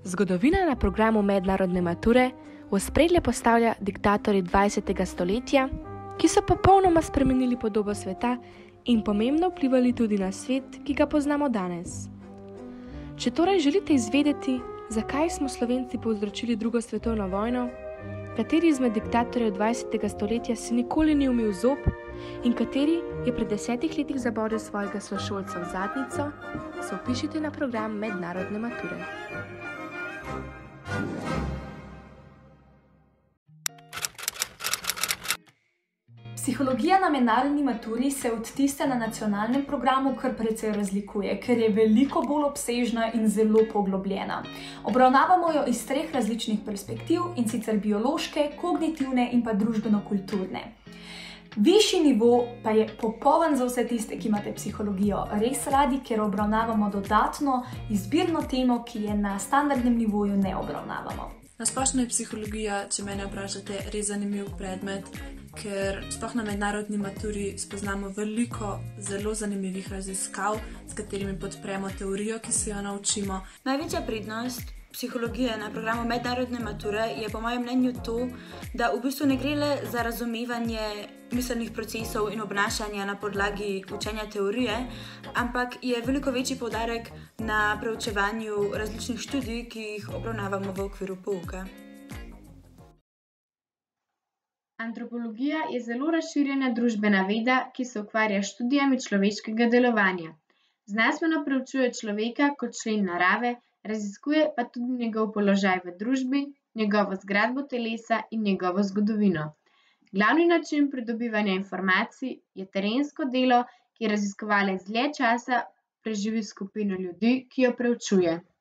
Zgodovina na programu mednarodne mature v ospredje postavlja diktatorji 20. stoletja, ki so popolnoma spremenili podobo sveta in pomembno vplivali tudi na svet, ki ga poznamo danes. Če torej želite izvedeti, zakaj smo Slovenci povzročili drugo svetovno vojno, kateri izmed diktatorjev 20. stoletja si nikoli ni umil zob in kateri je pred 10 letih zabodel svojega sošolca v zadnjico, se vpišite na program mednarodne mature. Psihologija na mednarodni maturi se od tiste na nacionalnem programu kar precej razlikuje, ker je veliko bolj obsežna in zelo poglobljena. Obravnavamo jo iz 3 različnih perspektiv, in sicer biološke, kognitivne in pa družbeno-kulturne. Višji nivo pa je popoln za vse tiste, ki imate psihologijo res radi, ker obravnavamo dodatno izbirno temo, ki je na standardnem nivoju ne obravnavamo. Na splošno je psihologija, če mene vprašate, res zanimiv predmet, ker sploh na mednarodni maturi spoznamo veliko zelo zanimivih raziskav, s katerimi podpremo teorijo, ki se jo naučimo. Največja prednost psihologije na programu mednarodne mature je po mojem mnenju to, da v bistvu ne gre le za razumevanje miselnih procesov in obnašanja na podlagi učenja teorije, ampak je veliko večji poudarek na preučevanju različnih študij, ki jih obravnavamo v okviru pouka. Antropologija je zelo razširjena družbena veda, ki se ukvarja s študijami človeškega delovanja. Znanstveno preučuje človeka kot člen narave, raziskuje pa tudi njegov položaj v družbi, njegovo zgradbo telesa in njegovo zgodovino. Glavni način pridobivanja informacij je terensko delo, kjer raziskovalec dlje časa preživi s skupino ljudi, ki jo preučuje.